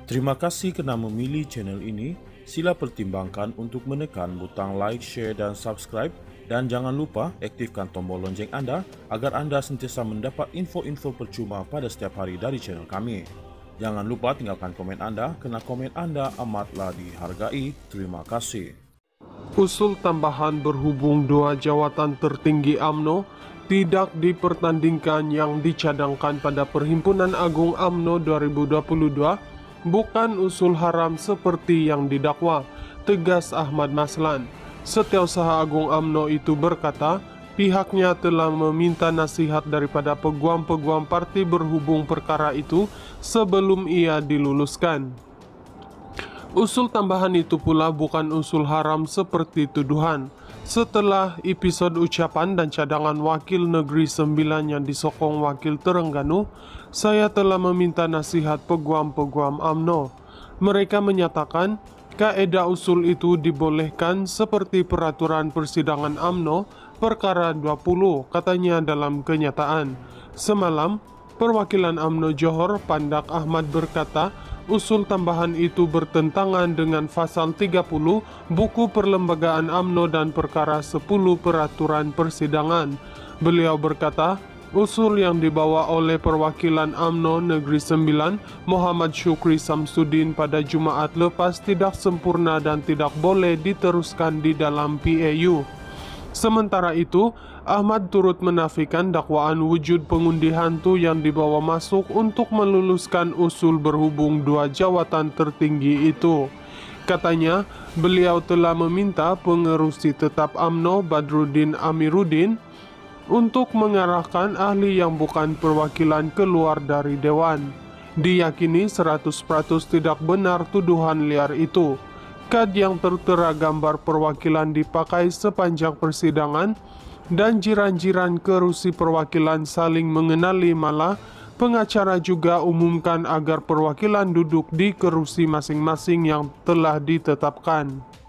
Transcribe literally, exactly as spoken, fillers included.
Terima kasih kerana memilih channel ini. Sila pertimbangkan untuk menekan butang like, share dan subscribe. Dan jangan lupa aktifkan tombol lonceng anda agar anda sentiasa mendapat info-info percuma pada setiap hari dari channel kami. Jangan lupa tinggalkan komen anda kerana komen anda amatlah dihargai. Terima kasih. Usul tambahan berhubung dua jawatan tertinggi U M N O tidak dipertandingkan yang dicadangkan pada Perhimpunan Agung U M N O dua ribu dua puluh dua bukan usul haram seperti yang didakwa, tegas Ahmad Maslan. Setiausaha Agung U M N O itu berkata, pihaknya telah meminta nasihat daripada peguam-peguam parti berhubung perkara itu sebelum ia diluluskan. Usul tambahan itu pula bukan usul haram seperti tuduhan. Setelah episod ucapan dan cadangan Wakil Negeri Sembilan yang disokong Wakil Terengganu, saya telah meminta nasihat peguam-peguam U M N O. Mereka menyatakan, kaedah usul itu dibolehkan seperti peraturan persidangan U M N O perkara dua puluh, katanya dalam kenyataan. Semalam, perwakilan U M N O Johor Pandak Ahmad berkata, usul tambahan itu bertentangan dengan pasal tiga puluh Buku Perlembagaan U M N O dan perkara sepuluh Peraturan Persidangan. Beliau berkata, usul yang dibawa oleh perwakilan U M N O Negeri Sembilan, Muhammad Syukri Samsudin pada Jumaat lepas tidak sempurna dan tidak boleh diteruskan di dalam P A U. Sementara itu, Ahmad turut menafikan dakwaan wujud pengundi hantu yang dibawa masuk untuk meluluskan usul berhubung dua jawatan tertinggi itu. Katanya, beliau telah meminta pengerusi tetap U M N O Badruddin Amiruddin untuk mengarahkan ahli yang bukan perwakilan keluar dari Dewan. Diyakini seratus peratus tidak benar tuduhan liar itu. Kad yang tertera gambar perwakilan dipakai sepanjang persidangan dan jiran-jiran kerusi perwakilan saling mengenali, malah pengacara juga umumkan agar perwakilan duduk di kerusi masing-masing yang telah ditetapkan.